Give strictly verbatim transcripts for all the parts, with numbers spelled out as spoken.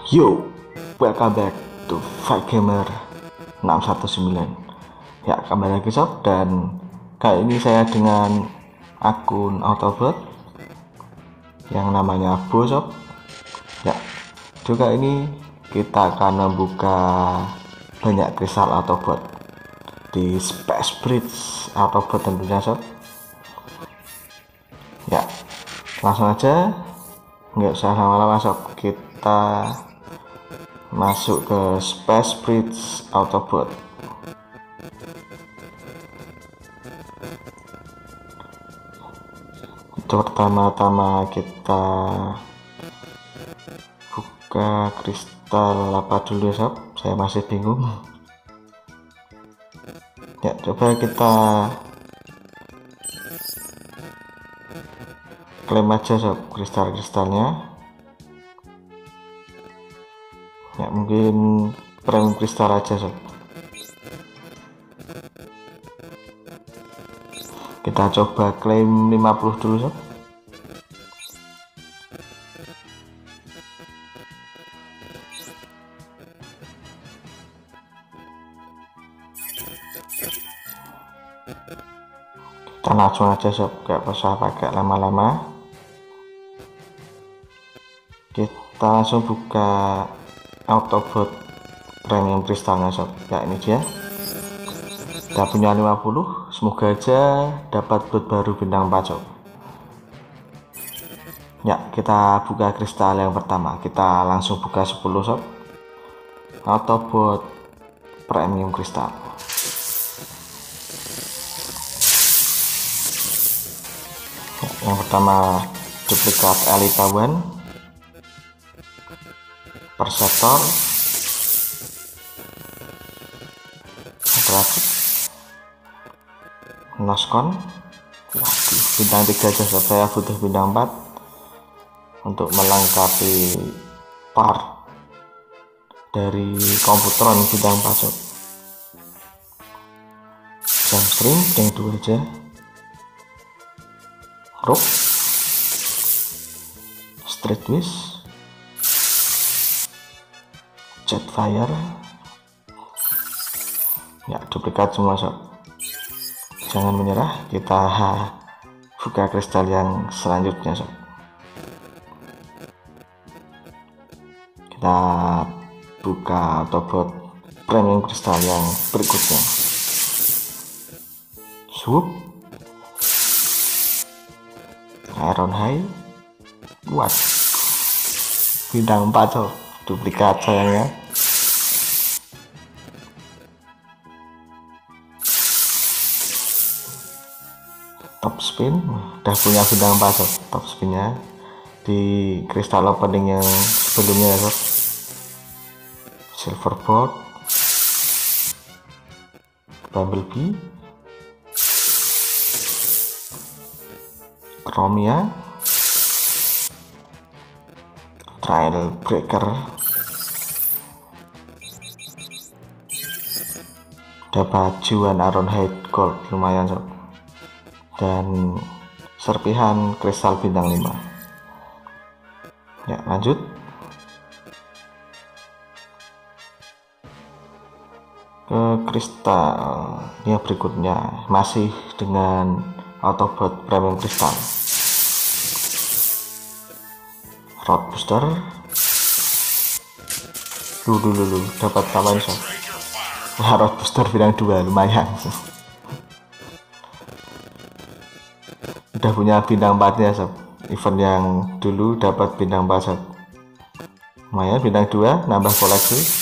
Yo, welcome back to Fight Gamer enam satu sembilan. Ya, kembali lagi sob, dan kali ini saya dengan akun Autobot yang namanya Bo sob. Ya, juga ini kita akan membuka banyak kristal Autobot di Space Bridge Autobot tentunya sob. Ya, langsung aja, nggak usah lama-lama sob, kita masuk ke Space Bridge Autobot. Pertama-tama kita buka kristal apa dulu sob, saya masih bingung. Ya, coba kita klaim aja sob kristal-kristalnya. Ya, mungkin premium kristal aja sob. Kita coba klaim lima puluh dulu sob. Kita langsung aja sob, gak usah pakai lama-lama. Kita langsung buka Autobot premium kristalnya sob. Ya, ini dia, kita punya lima puluh. Semoga aja dapat bot baru bintang empat sob. Ya, kita buka kristal yang pertama. Kita langsung buka sepuluh sob, Autobot premium kristal. Ya, yang pertama duplikat Elita One, Perceptor, Dracus, Noskon. Waduh, bintang tiga aja sob. Saya butuh bintang empat untuk melengkapi part dari Komputron bintang empat sob. Jamstream yang dua aja. Rook, Street Wish, Jetfire. Ya, duplikat semua sob. Jangan menyerah, kita buka kristal yang selanjutnya sob. Kita buka Autobot premium kristal yang berikutnya. Swoop, Iron High. Buat bintang empat sob, duplikat sayangnya. Top spin, udah punya bintang empat sob. Top spinnya di kristal opening yang sebelumnya ya sob. Silverbolt, Bumblebee, Chromia, Trail Breaker, dapat Juan Ironhide Gold, lumayan sob, dan serpihan kristal bintang lima. Ya, lanjut. Ke kristal yang berikutnya, masih dengan Autobot premium kristal. Road Booster. Dulu dulu dapat tambahan sob. Nah, Road Booster bintang dua, lumayan. Udah punya bintang empat nya sob. Event yang dulu dapat bintang empat sob. Lumayan, bintang dua, nambah koleksi.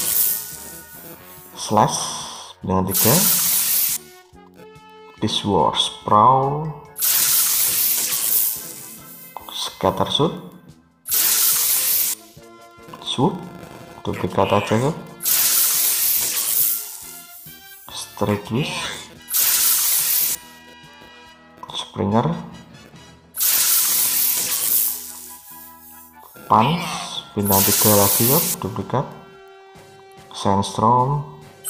Slash dengan tiga. Dishwars Pro, Scatter Shoot, Swoop, duplikat aja sob. Street Wish, Springer, Punch, bintang tiga lagi sob, duplikat. Sandstorm,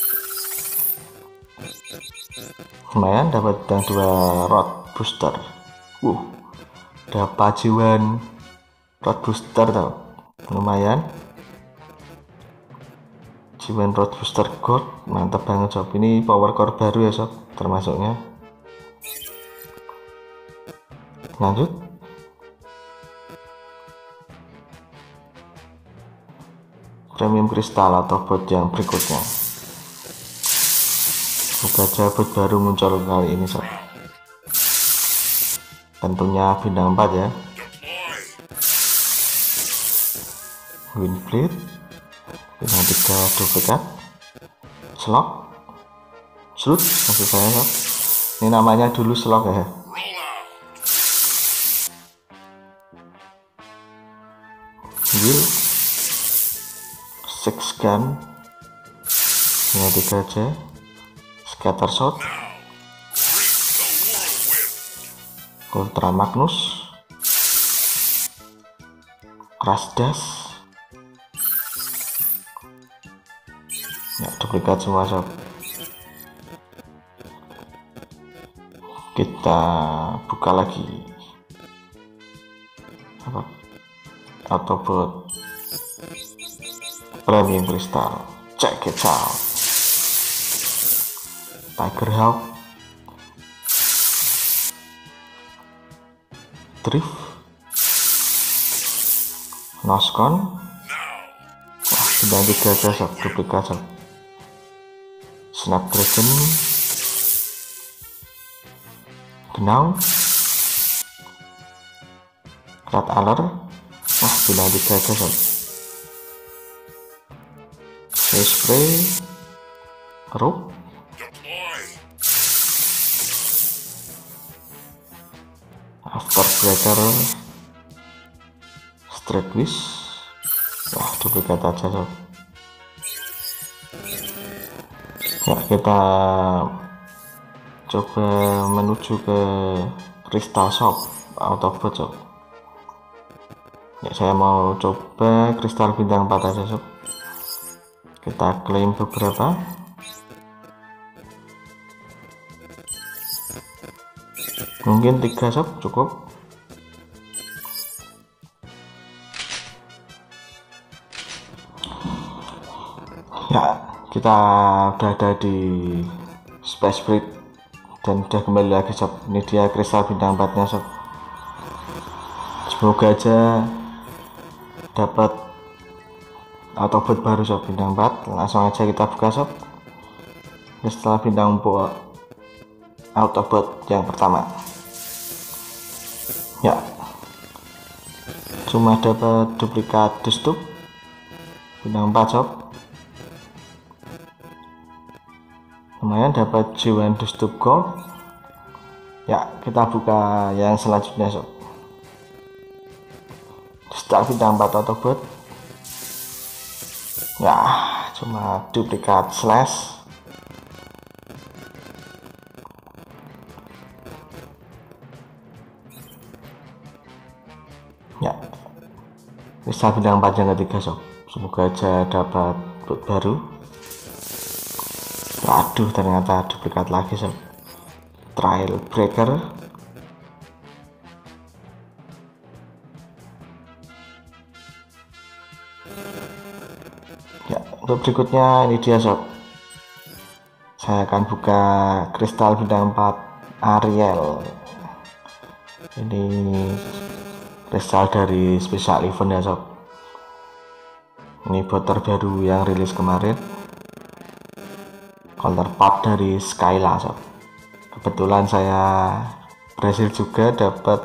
lumayan, dapat bintang dua. Road Booster. Wuh, dapat Juan Road Booster tau, lumayan. Jiwen Road Booster Gold, mantap banget sob. Ini power core baru ya sob, termasuknya. Lanjut. Premium Crystal atau bot yang berikutnya. Gajah bot baru muncul kali ini sob. Tentunya bintang empat ya. Windblade bintang tiga duplikat. Slok Slot maksud saya sob. Ini namanya dulu slok ya. Wheel Six Gun bintang tiga aja. Scatter Shot, Ultra Magnus, Crash Dash. Ya, duplikat semua sob. Kita buka lagi apa Autobot Premium Crystal. Check it out. Tiger Hawk, Drift, Noscon. Wah, bintang tiga aja sob, duplikat sob. Snapdragon, Genau, Red Alert. Wah, bintang tiga aja sob. Spray, Rook, Afterbreaker, Straight Wish. Wah, duplikat aja sob. Ya, kita coba menuju ke Crystal Shop Autobot sob. Ya, saya mau coba kristal bintang empat aja sob. Kita klaim beberapa. Mungkin tiga sob cukup. Ya, kita udah ada di Space Fleet dan udah kembali lagi sob. Ini dia kristal bintang empat nya sob. Semoga aja dapat Autobot baru sob bintang empat. Langsung aja kita buka sob. Kristal bintang empat Autobot yang pertama. Ya, cuma dapat duplikat Destup bintang empat sob. Lumayan dapat Jiwen Destup Gold. Ya, kita buka yang selanjutnya sob. Kristal bintang empat Autobot. Ya, cuma duplikat Slash. Ya, kristal bintang empat yang ketiga sob. Semoga aja dapat bot baru. Waduh, ternyata duplikat lagi sob. Trail Breaker. Ya, untuk berikutnya ini dia sob. Saya akan buka kristal bintang empat Ariel. Ini kristal dari special event ya sob. Ini bot terbaru yang rilis kemarin. Counterpart dari Skyla sob. Kebetulan saya berhasil juga dapat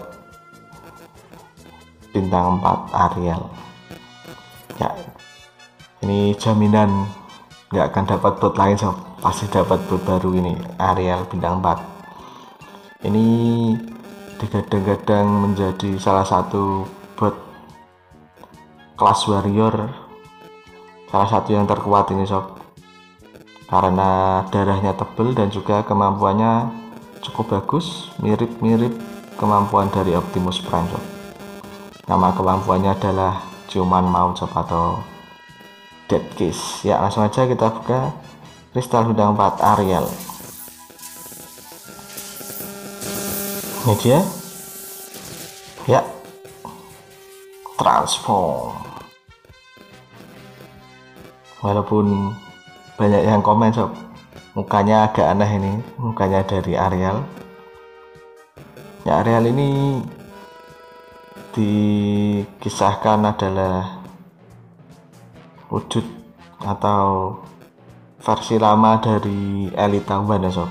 bintang empat Ariel. Ya, ini jaminan nggak akan dapat bot lain sob. Pasti dapat bot baru ini Ariel bintang empat. Ini digadang-gadang menjadi salah satu bot kelas warrior, salah satu yang terkuat ini sob, karena darahnya tebal dan juga kemampuannya cukup bagus, mirip-mirip kemampuan dari Optimus Prime sob. Nama kemampuannya adalah Ciuman Maut sob atau Dead Kiss. Ya, langsung aja kita buka kristal bintang empat Ariel. Ini dia. Ya, transform. Walaupun banyak yang komen sob, mukanya agak aneh ini, mukanya dari Ariel. Ya, Ariel ini dikisahkan adalah wujud atau versi lama dari Elita One ya sob,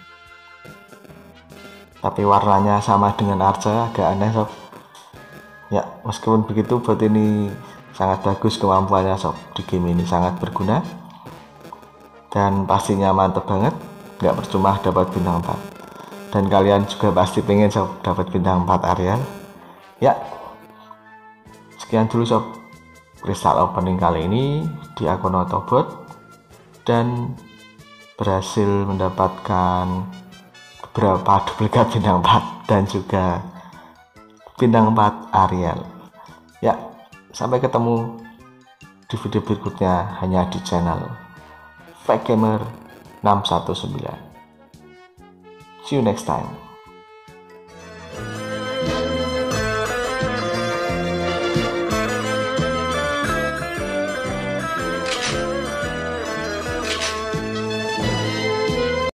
tapi warnanya sama dengan Arca, agak aneh sob. Ya, meskipun begitu bot ini sangat bagus kemampuannya sob, di game ini sangat berguna dan pastinya mantep banget, nggak percuma dapat bintang empat. Dan kalian juga pasti pengen sob dapat bintang empat Ariel. Ya, sekian dulu sob kristal opening kali ini di akun Autobot, dan berhasil mendapatkan beberapa duplikat bintang empat dan juga bintang empat Ariel. Ya, sampai ketemu di video berikutnya hanya di channel Fake Gamer enam satu sembilan. See you next time.